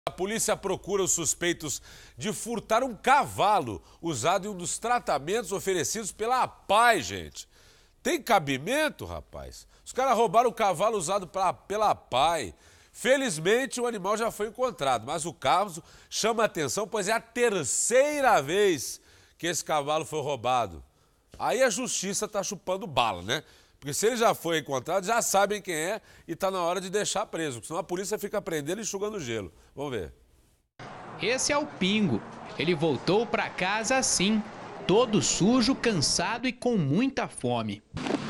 A polícia procura os suspeitos de furtar um cavalo usado em um dos tratamentos oferecidos pela APAE, gente. Tem cabimento, rapaz? Os caras roubaram o cavalo usado pela APAE. Felizmente, o animal já foi encontrado, mas o caso chama a atenção, pois é a terceira vez que esse cavalo foi roubado. Aí a justiça tá chupando bala, né? Porque se ele já foi encontrado, já sabem quem é e tá na hora de deixar preso, porque senão a polícia fica prendendo e enxugando gelo. Vamos ver. Esse é o Pingo. Ele voltou para casa assim, todo sujo, cansado e com muita fome.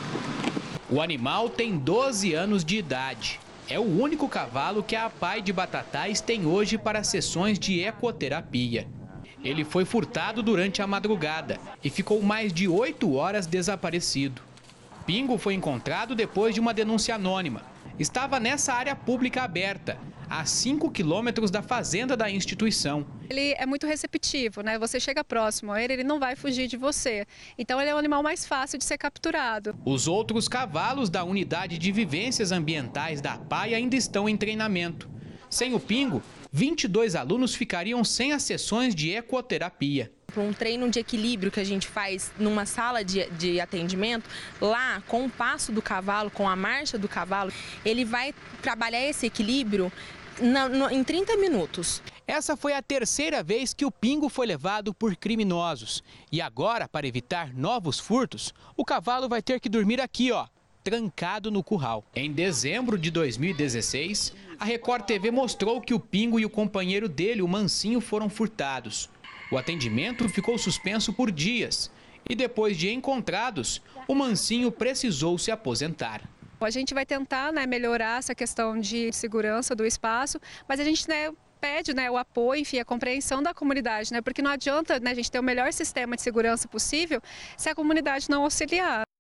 O animal tem 12 anos de idade. É o único cavalo que a APAE de Batatais tem hoje para sessões de ecoterapia. Ele foi furtado durante a madrugada e ficou mais de 8 horas desaparecido. Pingo foi encontrado depois de uma denúncia anônima. Estava nessa área pública aberta, a 5 quilômetros da fazenda da instituição. Ele é muito receptivo, né? Você chega próximo a ele, ele não vai fugir de você. Então ele é o animal mais fácil de ser capturado. Os outros cavalos da Unidade de Vivências Ambientais da APAE ainda estão em treinamento. Sem o Pingo, 22 alunos ficariam sem as sessões de ecoterapia. Um treino de equilíbrio que a gente faz numa sala de atendimento, lá com o passo do cavalo, com a marcha do cavalo, ele vai trabalhar esse equilíbrio em 30 minutos. Essa foi a terceira vez que o Pingo foi levado por criminosos. E agora, para evitar novos furtos, o cavalo vai ter que dormir aqui, ó, trancado no curral. Em dezembro de 2016, a Record TV mostrou que o Pingo e o companheiro dele, o Mansinho, foram furtados. O atendimento ficou suspenso por dias e depois de encontrados, o Mansinho precisou se aposentar. A gente vai tentar, né, melhorar essa questão de segurança do espaço, mas a gente, né, pede, né, o apoio, enfim, a compreensão da comunidade, né, porque não adianta, né, a gente ter o melhor sistema de segurança possível se a comunidade não auxiliar.